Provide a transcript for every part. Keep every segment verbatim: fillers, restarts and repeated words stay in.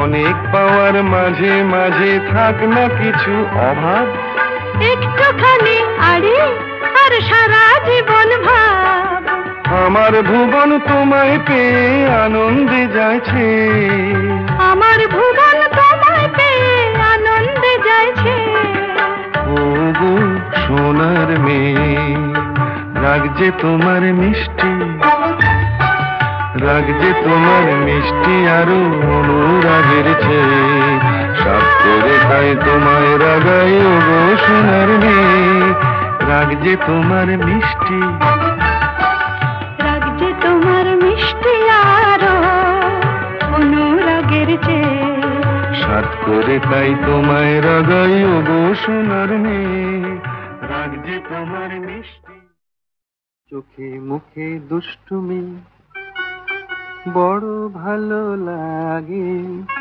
অনেক পাওয়ার মাঝে মাঝে থাক না কিছু অভাব। একটুখানি আড়ি আর সারা জীবন ভাব। আমার ভুবন তোমায় পেয়ে আনন্দে যাচ্ছে, আমার ভুবন তোমায় পেয়ে আনন্দে যাচ্ছে। ওগো সোনার মেয়ে, রাগ যে তোমার মিষ্টি, রাগ যে তোমার মিষ্টি আরো অনুরাগের চেয়ে। সাপ করে খাই তোমায় রাগাই ওগো সোনার মেয়ে, রাগ যে তোমার মিষ্টি, রাগ যে তোমার মিষ্টি আরো অনুরাগের চেয়ে। সাপ করে খাই তোমায় রাগাই ওগো সোনার মেয়ে, রাগ যে তোমার মিষ্টি। চোখে মুখে দুষ্টুমি বড় ভালো লাগে,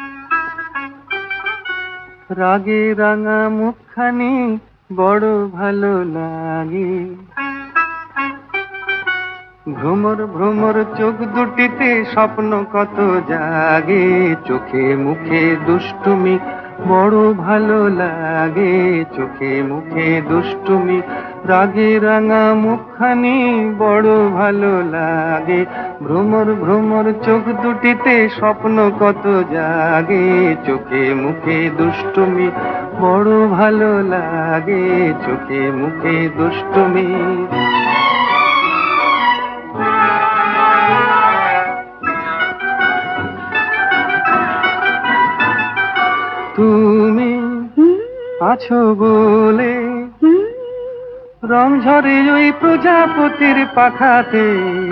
রাগে রাঙা মুখখানি বড় ভালো লাগে। ভ্রমর ভ্রমর চোখ দুটিতে স্বপ্ন কত জাগে, চোখে মুখে দুষ্টুমি বড় ভালো লাগে। চোখে মুখে দুষ্টুমি, রাগে রাঙা মুখখানি বড় ভালো লাগে। ভ্রমর ভ্রমর চোখ দুটিতে স্বপ্ন কত জাগে, চোখে মুখে দুষ্টুমি বড় ভালো লাগে। চোখে মুখে দুষ্টুমি। তুমি আছো বলে রং ঝরে ওই প্রজাপতির পাখাতে,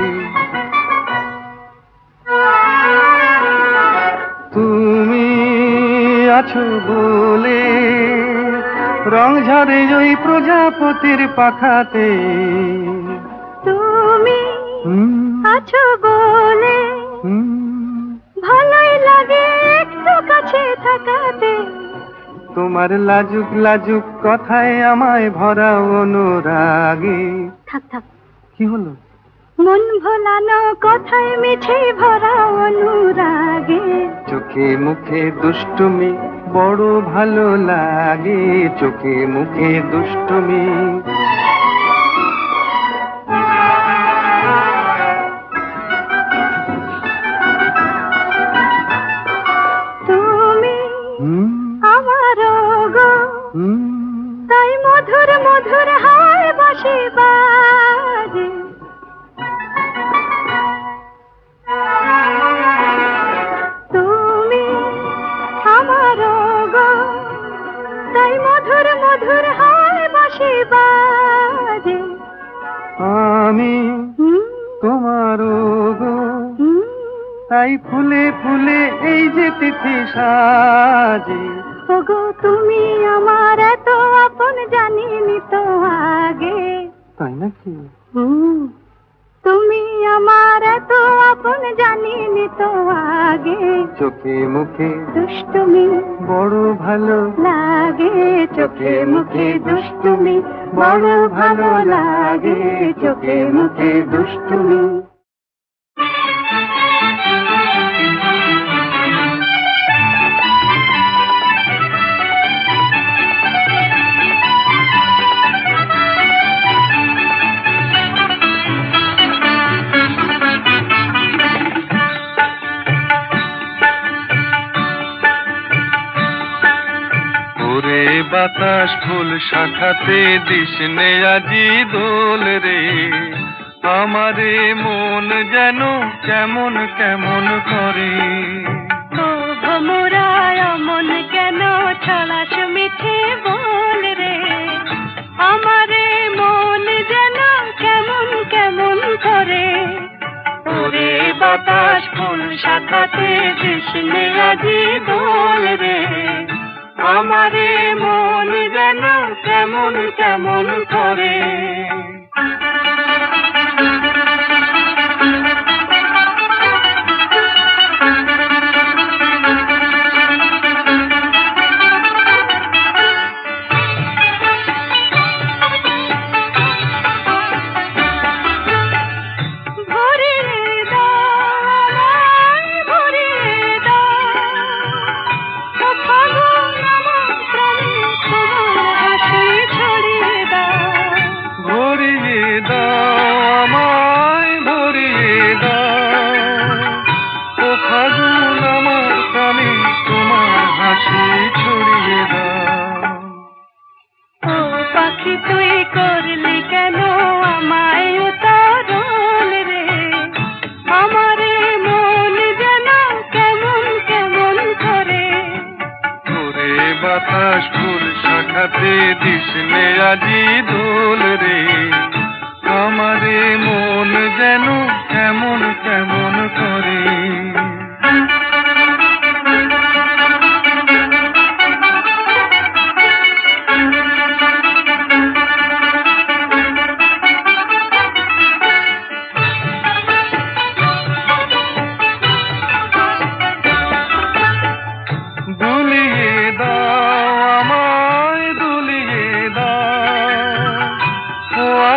তুমি আছো বলে রং ঝরে ওই প্রজাপতির পাখাতে। তুমি আছো বলে ভালোই লাগে একটু কাছে থাকাতে। তোমার লাজুক লাজুক কথায় আমায় ভরা অনুরাগে। থাক থাক, কি হলো? মন ভোলানো কথায় মিছে ভরা অনুরাগে। চোখে মুখে দুষ্টুমি বড় ভালো লাগে, চোখে মুখে দুষ্টুমি। তুমি আমার গো, তাই মধুর মধুর হায় বাঁশি বাজে। তুমি আমার গো, তাই মধুর মধুর হায় বাঁশি বাজে। আমি তোমার গো, তাই ফুলে ফুলে এই যে তিথি সাজে। ওগো তুমি আমার এত আপন জানিনি তো আগে। তাই নাকি? তুমি আমার এত আপন জানিনি তো আগে। চোখে মুখে দুষ্টুমি বড় ভালো লাগে, চোখে মুখে দুষ্টুমি বড় ভালো লাগে। চোখে মুখে দুষ্টুমি। বাতাস ফুল শাখাতে দিশনে আজি দোল রে, আমারে মন যেন কেমন কেমন করে। ও ভোমরা অমন কেন ছলাস মিঠে বল রে, আমারে মন যেন কেমন কেমন করে। ওরে বাতাস ফুল শাখাতে দিশনে আজি দোল রে, আমারে মন যেন কেমন কেমন করে।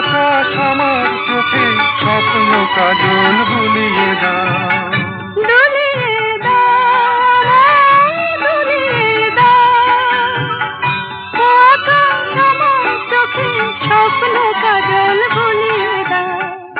আকাশ আমার চোখে স্বপ্ন কাজল বুলিয়ে দাও দুলিয়ে দাও দুলিয়ে দাও আকাশ আমার চোখে স্বপ্ন কাজল বুলিয়ে দাও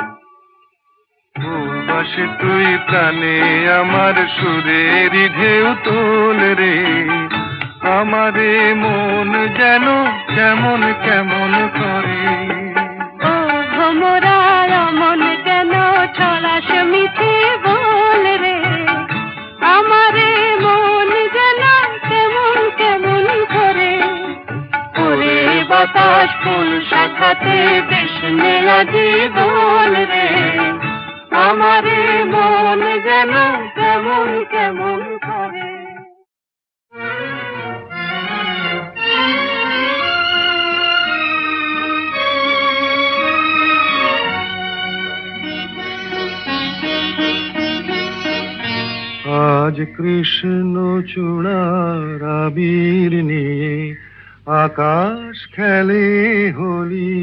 ভালোবাসে তুই প্রাণে আমার সুরের ঢেউ তোল রে আমারে মন যেন কেমন কেমন করে ও ভোমরা মন কেন ছড়াস মিঠে বল রে আমারে মন যেন কেমন কেমন করে ওরে বাতাস ফুল শাখাতে বেশনে আজি বল রে আমারে মন যেন কেমন কেমন করে আজ কৃষ্ণ চূড়ার আবির নিয়ে আকাশ খেলে হোলি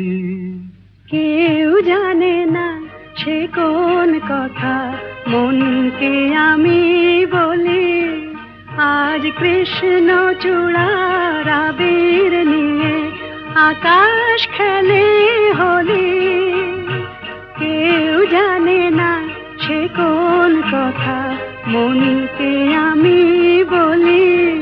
কেউ জানে না সে কোন কথা মনকে আমি বলি আজ কৃষ্ণ চূড়ার আবির নিয়ে আকাশ খেলে হোলি কেউ জানে না সে কোন কথা মনকে আমি বলি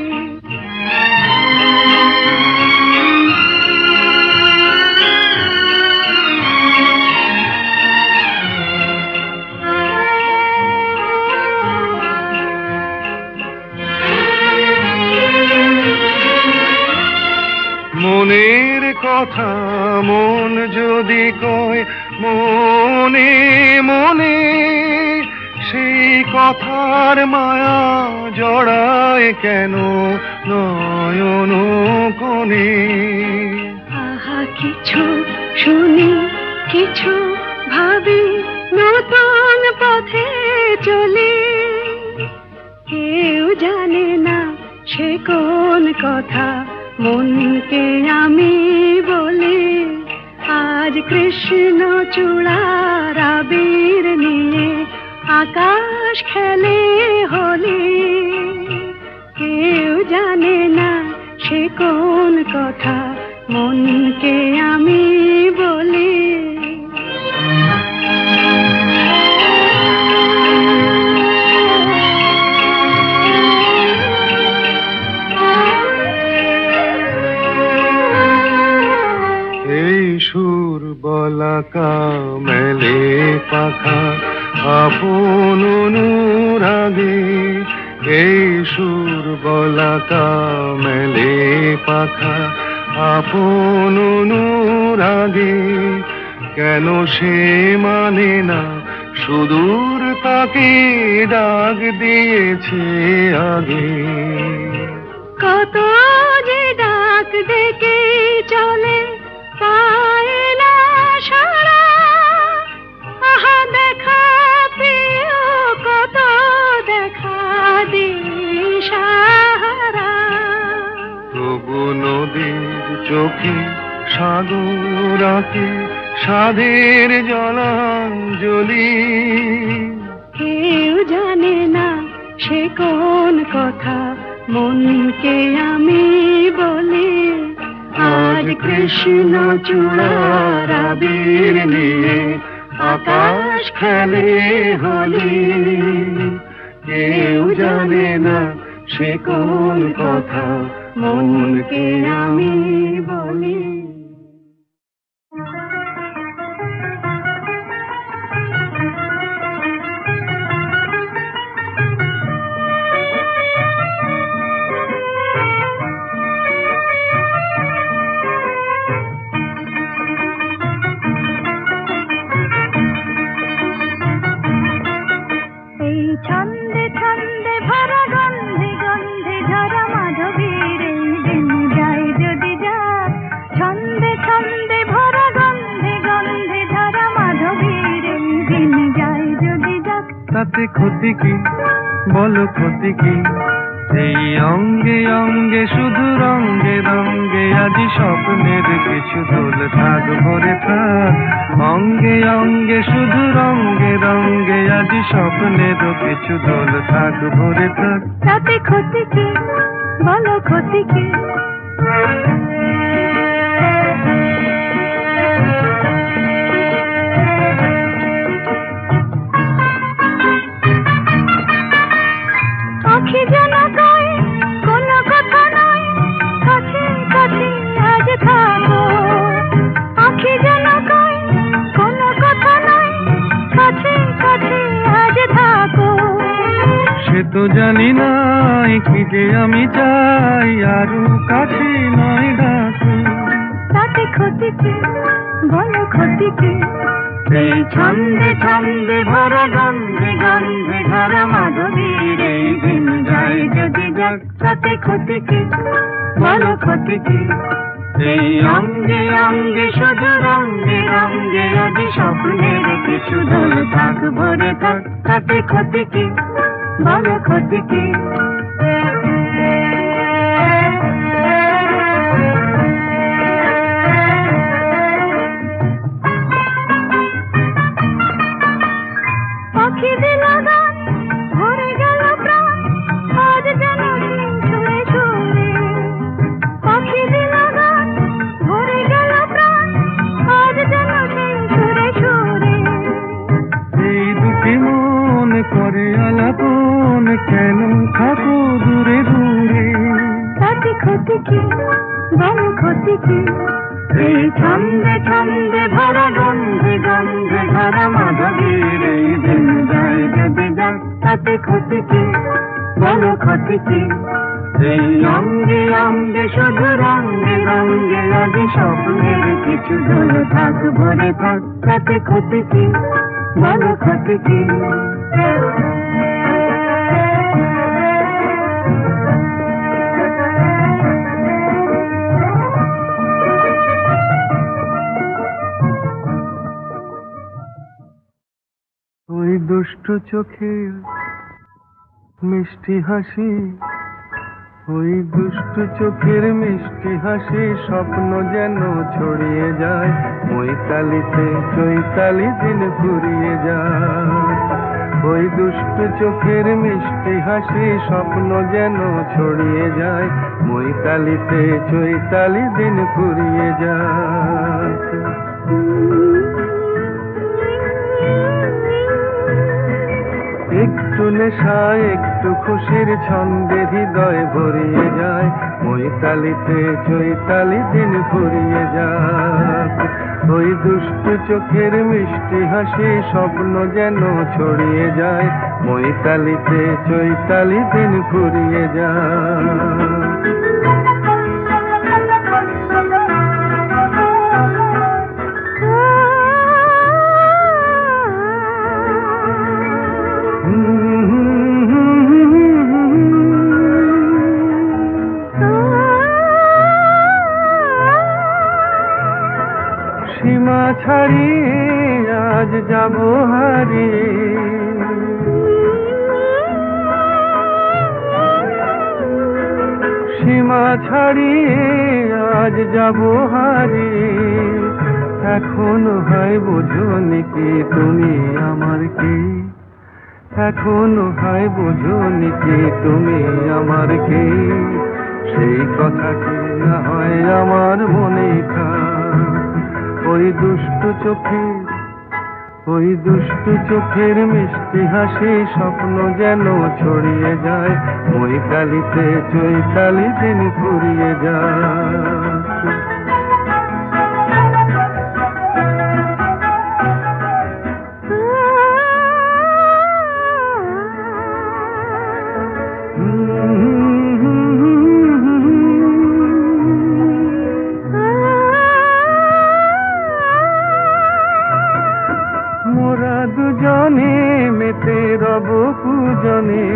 মনের কথা মন যদি কয় মনে মনে সেই কথার মায়া জড়ায় কেন নয়ন কোণে আহা কিছু শুনি কিছু ভাবি নতুন পথে চলি কেউ জানে না সে কোন কথা মনকে আমি বলি আজ কৃষ্ণ চূড়ার আবির নিয়ে আকাশ খেলে হোলি কেউ জানে না সে কোন কথা মনকে আমি বলি সুর বলাকা মেলে পাখা আপন অনুরাগে এই সুর বলাকা মেলে পাখা আপন অনুরাগে কেন সে মানে না সুদূর তাকে ডাক দিয়েছে আগে কত যে ডাক ডেকে চলে পায় না সারা আহা দেখা প্রিয় কত দেখা দিশাহারা তবু নদীর চোখে সাগর আঁকে সাধের জলাঞ্জলি কেউ জানে না সে কোন কথা মনকে আমি বলি আজ কৃষ্ণ চূড়ার আবির নিয়ে আকাশ খেলে হোলি কেউ জানে না সে কোন কথা মনকে আমি বলি ছন্দে ছন্দে ভরা গন্ধে গন্ধে ঝরা মাধবীর দিন যাই যদি যা ছন্দে ছন্দে ভরা গন্ধে গন্ধে ঝরা মাধবীর দিন যাই যদি যা তাতে ক্ষতি কি বলো ক্ষতি কি এই অঙ্গে অঙ্গে শুধু রঙ্গে রঙ্গে আজি স্বপ্নের কিছু দোল থাক ভরে থাক অঙ্গে অঙ্গে শুধু রঙ্গে রঙ্গে আজ স্বপ্নেরও কিছু দোল থাক ভরে থাক। তাতে ক্ষতি কি বলো ক্ষতি কি? আখি যেন কয় কোনো কথা নয়, কাছে কাছে আজ থাকো। আখি যেন কয় কোনো কথা নয়, কাছে কাছে আজ থাকো। সে তো জানি না কি যে আমি চাই, আরো কাছে নয় ডাকো। তাতে ক্ষতি কি বলো ক্ষতি কি? এই ছন্দে ছন্দে ভরা গন্ধে গন্ধে ভরা মাধবীর এই দিন যায় যদি যাক। তাতে ক্ষতি কি বলো ক্ষতি কি? এই অঙ্গে অঙ্গে শুধু রঙ্গে রঙ্গে আজ স্বপ্নের কিছু দোল থাক ভরে থাক। তাতে ক্ষতি কি বলো ক্ষতি কি? পাখি দিল গান ভরে গেল প্রাণ, আজ যেন সুরে সুরে। পাখি দিল গান ভরে গেল প্রাণ, আজ যেন সুরে সুরে। এই দুটি মন করে আলাপন, কেন থাকো দূরে দূরে? তাতে ক্ষতি কি বলো ক্ষতি কি? এই ছন্দে ছন্দে ভরা গন্ধে গন্ধে ভরা মাধবীর এই দিন যায় যদি যাক। তাতে ক্ষতি কি বলো ক্ষতি কি? এই অঙ্গে অঙ্গে শুধু রঙ্গে রঙ্গে আজ স্বপ্নের কিছু দোল থাক ভরে থাক। তাতে ক্ষতি কি বলো ক্ষতি কি? ওই দুষ্টু চোখের মিষ্টি হাসি, ওই দুষ্টু চোখের মিষ্টি হাসি স্বপ্ন যেন ছড়িয়ে যায়। মৈতালিতে চৈতালি দিন ফুরিয়ে যায়। ওই দুষ্টু চোখের মিষ্টি হাসি স্বপ্ন যেন ছড়িয়ে যায়। মৈতালিতে চৈতালি দিন ফুরিয়ে যায়। একটু নেশা একটু খুশির ছন্দে হৃদয় ভরিয়ে যায়। মৈতালিতে চৈতালি দিন ফুরিয়ে যায়। ওই দুষ্টু চোখের মিষ্টি হাসি স্বপ্ন যেন ছড়িয়ে যায়। মৈতালিতে চৈতালি দিন ফুরিয়ে যায়। সীমা ছাড়িয়ে আজ যাব হারিয়ে, সীমা ছাড়িয়ে আজ যাব হারিয়ে। এখনো হয় বোঝনি কি তুমি আমার কি? এখনো হয় বোঝনি কি তুমি আমার কি? সেই কথা কি না হয় আমার মনে থাক। ওই দুষ্টু চোখের ওই দুষ্টু চোখের মিষ্টি হাসি স্বপ্ন যেন ছড়িয়ে যায়। মৈতালিতে চৈতালি দিন ফুরিয়ে যায়। মোরা দুজনে মেতে রব পূজনে,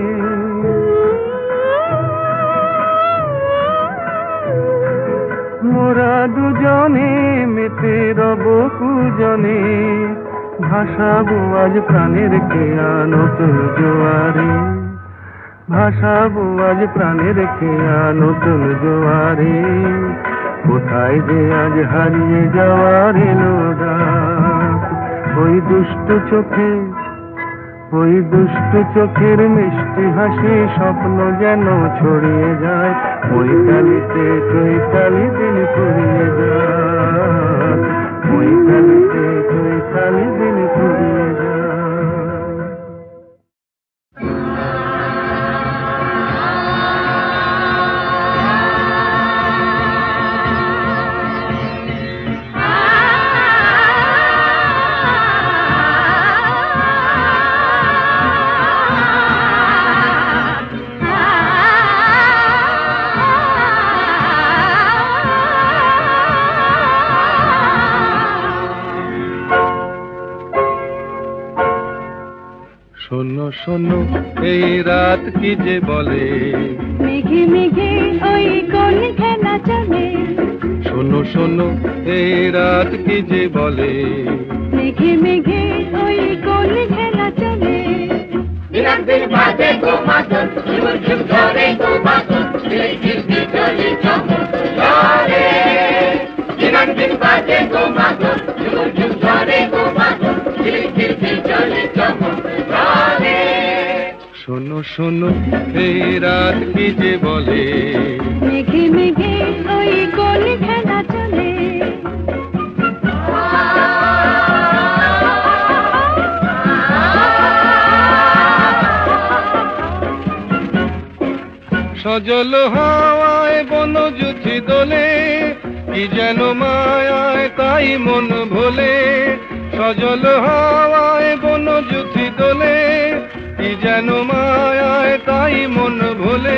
মোরা দুজনে মেতে রব পূজনে। ভাসাবো আজ প্রাণের খেয়া নতুন জোয়ারে, ভাসাবো আজ প্রাণের খেয়া নতুন জোয়ারে। কোথায় যে আজ হারিয়ে যাওয়ার এলো ডাক। ওই দুষ্টু চোখে ওই দুষ্টু চোখের মিষ্টি হাসি স্বপ্ন যেন ছড়িয়ে যায় বৈতালিতে চৈতালি দিন ফুরিয়ে যায় বৈতালিতে চৈতালি দিন ফুরিয়ে যায়। শোনো শোনো এই রাত কি যে বলে মেঘে মেঘে ওই কোন খেলা চলে শোনো শোনো এই রাত কি যে বলে মেঘে মেঘে ওই কোন খেলা চলে দিন দিন বাজে গো মাদন ঝুমুর ঝুম ধরে গো বাদন দিলে ঝিলঝি চলে চমক চলে দিন দিন বাজে গো মাদন ঝুমুর ঝুম ধরে গো বাদন দিলে ঝিলঝি চলে চমক চলে শোনো শোনো এই রাত কি যে বলে মেঘে মেঘে ওই কোন খেলা চলে সজল হাওয়ায় বনজুথি দোলে কি যেন মায়ায় তাই মন ভোলে সজল হাওয়ায় বনজুথি দোলে কি যেন মায়ায় তাই মন ভোলে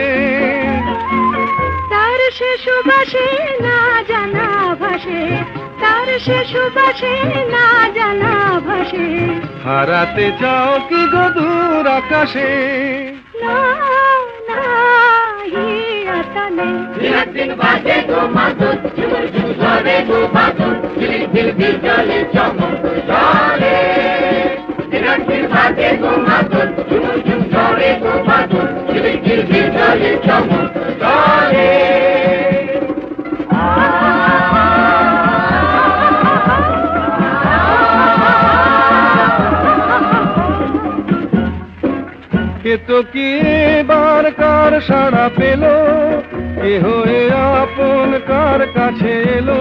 তার সে সুবাসে না জানা ভাসে তার সে সুবাসে না জানা ভাসে হারাতে চাও কি গধুর আকাশে না না হিয়া তলে দিন দিন বাজে গো মাদন ঝুমুর ঝুম ধরে গো বাদন দিলে ঝিলঝি চলে চমক চলে দিন দিন বাজে গো মাদন ঝুমুর ঝুম ধরে গো বাদন দিলে ঝিলঝি চলে চমক চলে কে তো কি এবার কার সাড়া পেল কে হয়ে আপন কার কাছে এলো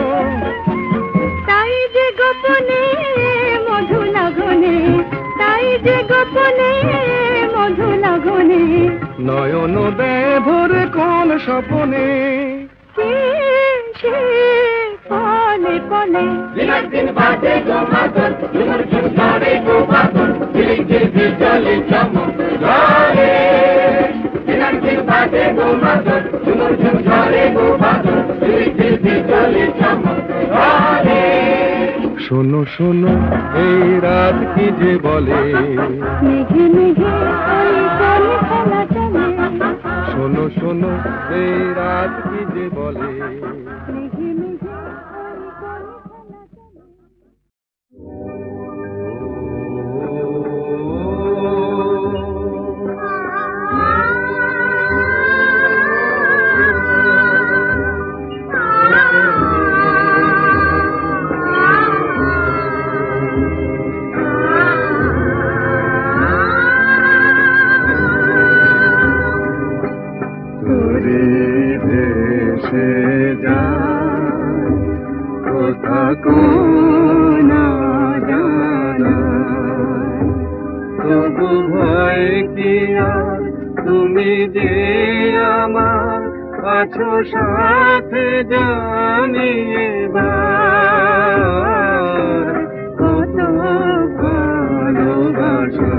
তাই যে গোপনে মধু লাগনে তাই যে গোপনে মধু লাগনে নয়ন দেয় ভরে কোন স্বপনে কে সে পলে পলে দিন দিন বাজে গো মাদন ঝুমুর ঝুম ধরে গো বাদন দিলে ঝিলঝি চলে চমক চলে দিন দিন বাজে গো মাদন ঝুমুর ঝুম ধরে গো বাদন দিলে ঝিলঝি চলে চমক চলে শোনো শোনো এই রাত কি যে বলে মেঘে মেঘে ওই কোন খেলা চলে শোনো শোনো এই রাত কি যে বলে মেঘে মেঘে ওই কোন খেলা চলে তোরে ভেসে যায় কোথা কোন জানা তবু ভয় কি আর তুমি যে আমার আছো সাথে জানি এবার কত ভালোবাসা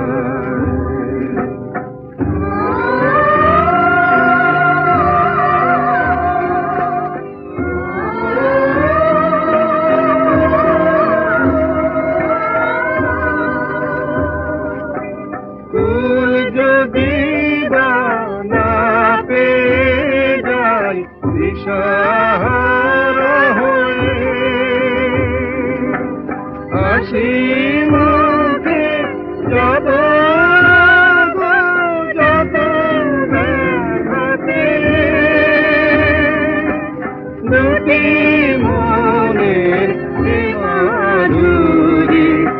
যদি না পেয়ে যাই দিশাহারা হয়ে হাসি মুখে যাব যত ব্যথাতে দুটি মনের মাধুরী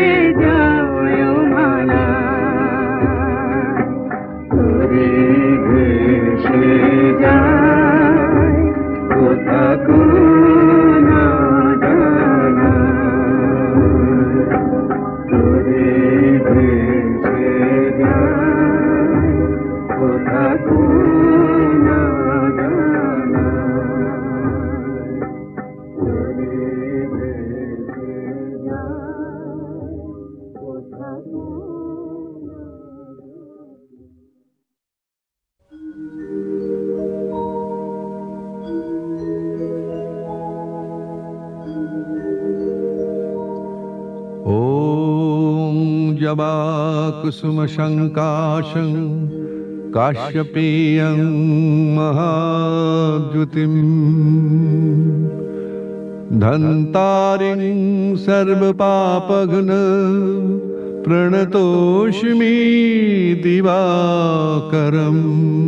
যায় মালা তোরে ভেসে যায় কোথা কোনা জানা তোরে ভেসে যায় কোথা কোনা জানা তোরে ভেসে যায় কোথা কোনা ॐ जबाकुसुमशङ्काशं काश्यपेयं महाद्युतिम् धन्तारिं सर्वपापघ्न प्रणतोऽस्मि दिवाकरम्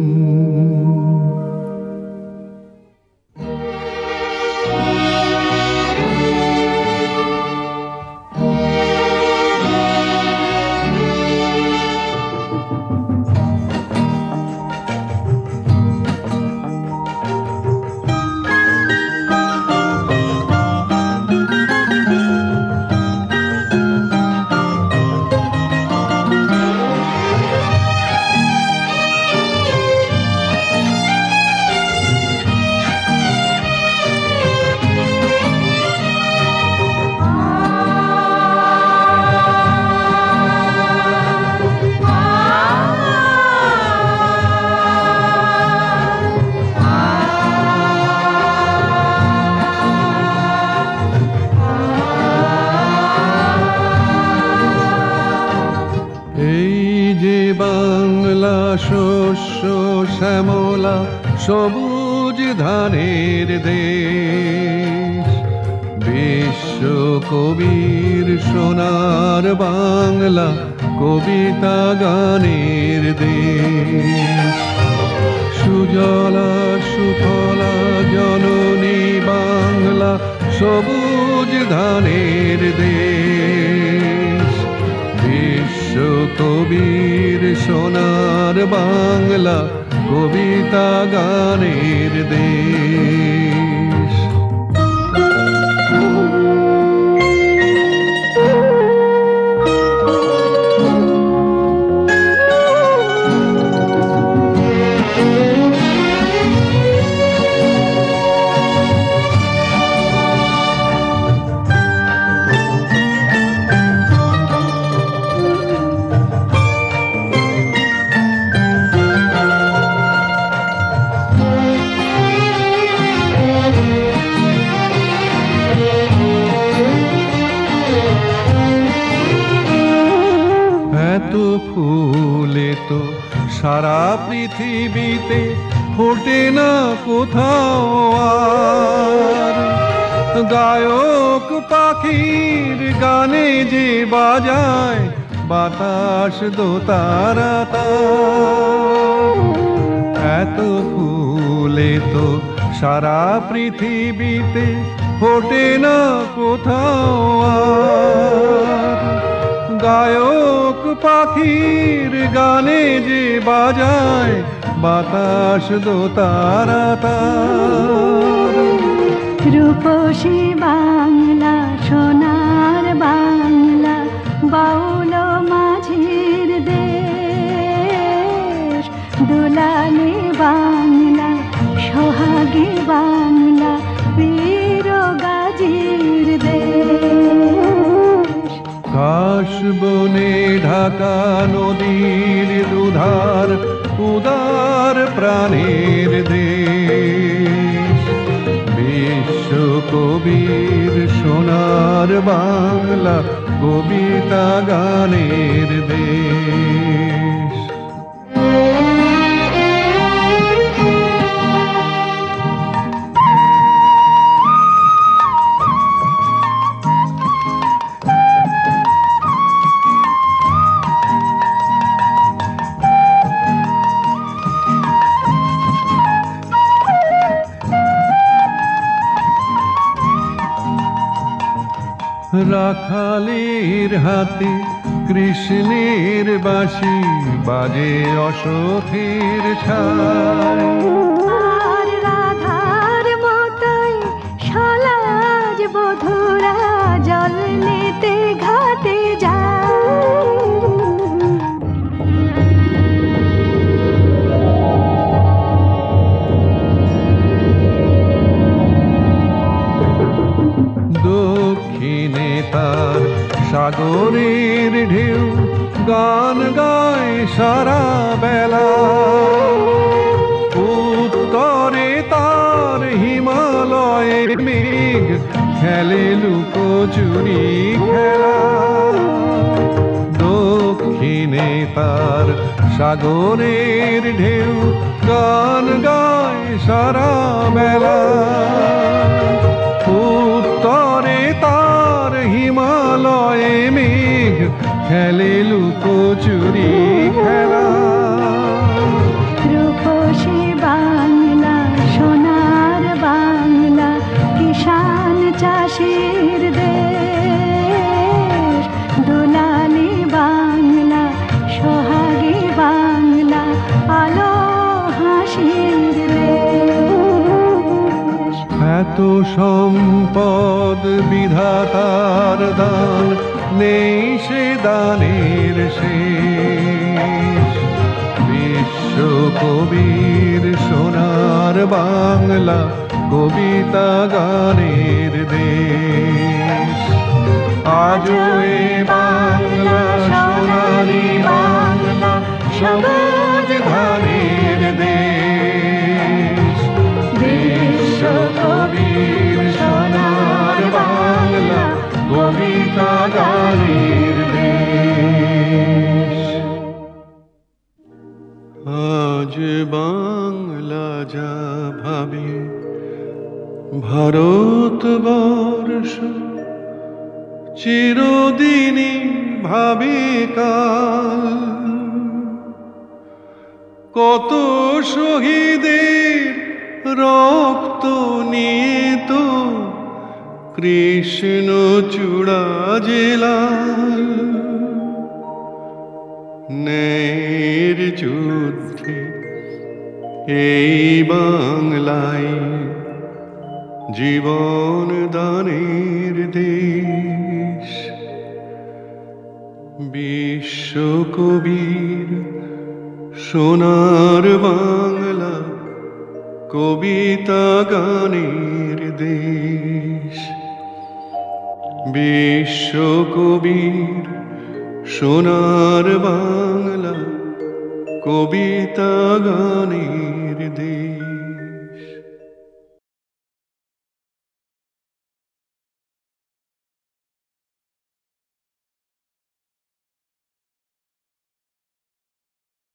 শস্য শ্যামলা সবুজ ধানের দেশ বিশ্ব কবির সোনার বাংলা কবিতা গানের দেশ সুজলা সুফলা জননী বাংলা সবুজ ধানের দেশ বিশ্ব কবির সোনার বাংলা কবিতা গানের দেশ ফুলে তো সারা পৃথিবীতে ফোটে না কোথাও আর গায়ক পাখির গানে যে বাজায় বাতাস দোতারা তার এত ফুলে তো সারা পৃথিবীতে ফোটে না কোথাও আর গায়ক পাখির গানে যে বাজায় বাতাস দোতারা তার রূপসী বাংলা সোনার বাংলা বাউল মাঝির দেশ দুলালী বাংলা সোহাগী বাংলা বীর গাজীর দেশ কাশ বনে ঢাকা নদীর দুধার উদার প্রাণের দেশ বিশ্ব কবির সোনার বাংলা কবিতা গানের দেশ রাখালির হাতে কৃষ্ণের বাঁশি বাজে অসথের ছায়। আর রাধার মতোই সলাজ বধুরা জল নিতে ঘাটে যায়। দক্ষিণে তার সাগরের ঢেউ গান গায় সারা বেলা। উত্তরে তার হিমালয়ের মেঘ খেলে লুকোচুরি খেলা। দক্ষিণে তার সাগরের ঢেউ গান গায় সারা বেলা। উত্তরে তার হিমালয়ে মেঘ খেলে লুকোচুরি খেলা। রূপসী বাংলা সোনার বাংলা কিষান চাষির দেশ। দুলালি বাংলা সোহাগী বাংলা আলো হাসির দেশ। এত সম্পদ বিধাতার দান নেই সে দানের শেষ। বিশ্ব কবির সোনার বাংলা কবিতা গানের দেশ। আজও এ বাংলা সোনারি বাংলা সবুজ ধানের দেশ। বিশ্ব কবির সোনার বাংলা কবিতা গানের দেশ। আজ বাংলা যা ভাবে ভারতবর্ষ চিরদিনই ভাবে কাল। কত শহীদের রক্ত নিয়ে তো কৃষ্ণ চূড়া জেলাল। ন্যায়ের যুদ্ধে এই বাংলায় জীবন দানের দেশ। বিশ্ব কবির সোনার বাংলা কবিতা গানের দেশ। বিশ্ব কবির সোনার বাংলা কবিতা গানের দেশ।